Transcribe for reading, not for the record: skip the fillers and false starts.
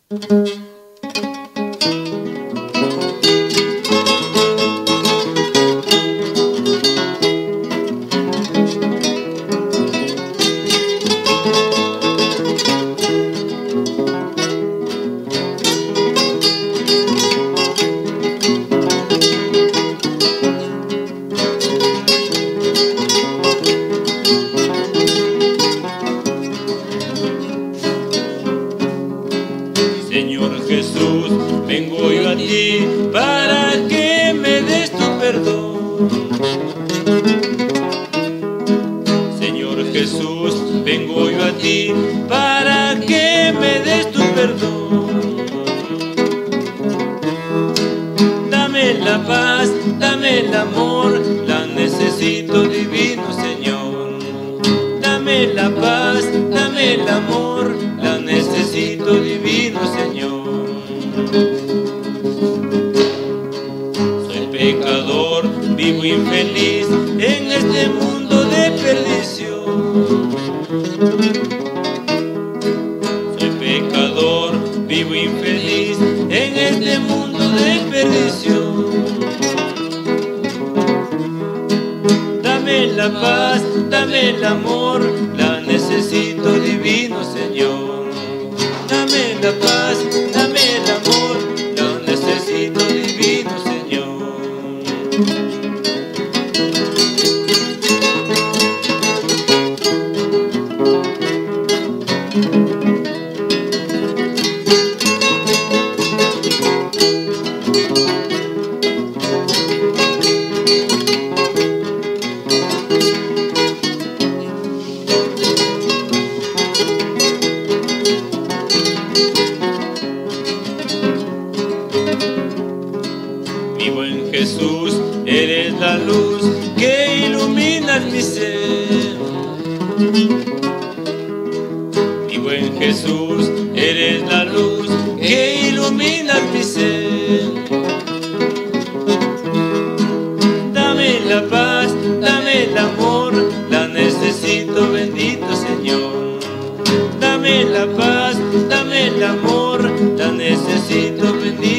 Señor Jesús, vengo yo a ti para que me des tu perdón. Señor Jesús, vengo yo a ti para que me des tu perdón. Dame la paz, dame el amor, la necesito, divino Señor. Dame la paz, dame el amor, la necesito, divino Señor. Soy pecador, vivo infeliz en este mundo de perdición. Soy pecador, vivo infeliz en este mundo de perdición. Dame la paz, dame el amor, la necesito, divino Señor. Dame la paz, dame el amor, la necesito, divino Señor. Vivo en Jesús, eres la luz que ilumina mi ser. Vivo en Jesús, eres la luz que ilumina mi ser. Dame la paz, dame el amor, la necesito, bendito Señor. Dame la paz, dame el amor, la necesito, bendito